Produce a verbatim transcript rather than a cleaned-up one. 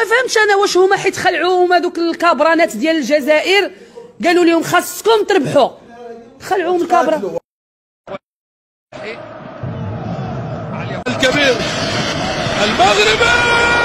فهمتش انا واش هما حيت خلعوهم هذوك الكابرانات ديال الجزائر قالوا لهم خاصكم تربحوا، خلعوهم الكابرا. الكبير المغربي